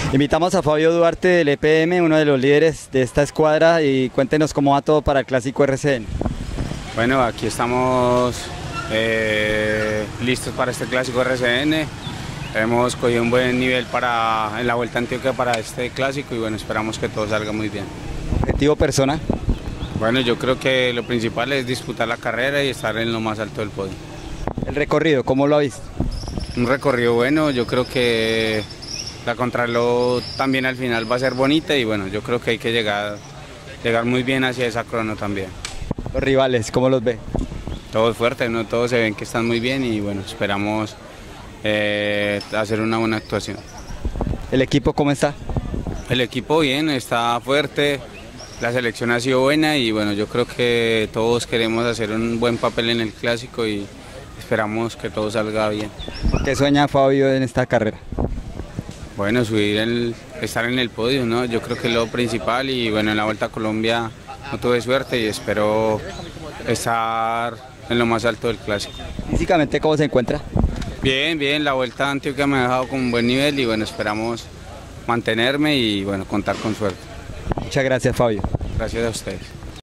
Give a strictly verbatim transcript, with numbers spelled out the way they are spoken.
Invitamos a Fabio Duarte del E P M, uno de los líderes de esta escuadra, y cuéntenos cómo va todo para el Clásico R C N. Bueno, aquí estamos eh, listos para este Clásico R C N. Hemos cogido un buen nivel para, en la Vuelta a Antioquia para este Clásico y bueno, esperamos que todo salga muy bien. ¿Objetivo persona? Bueno, yo creo que lo principal es disputar la carrera y estar en lo más alto del podio. ¿El recorrido, cómo lo ha visto? Un recorrido bueno, yo creo que la contrarreloj también al final va a ser bonita y bueno, yo creo que hay que llegar, llegar muy bien hacia esa crono también. Los rivales, ¿cómo los ve? Todos fuertes, ¿no? Todos se ven que están muy bien y bueno, esperamos eh, hacer una buena actuación. ¿El equipo cómo está? El equipo bien, está fuerte, la selección ha sido buena y bueno, yo creo que todos queremos hacer un buen papel en el Clásico y esperamos que todo salga bien. ¿Qué sueña Fabio en esta carrera? Bueno, subir el, estar en el podio, ¿no? Yo creo que es lo principal y bueno, en la Vuelta a Colombia no tuve suerte y espero estar en lo más alto del Clásico. ¿Físicamente cómo se encuentra? Bien, bien, la Vuelta a Antioquia me ha dejado con un buen nivel y bueno, esperamos mantenerme y bueno, contar con suerte. Muchas gracias, Fabio. Gracias a ustedes.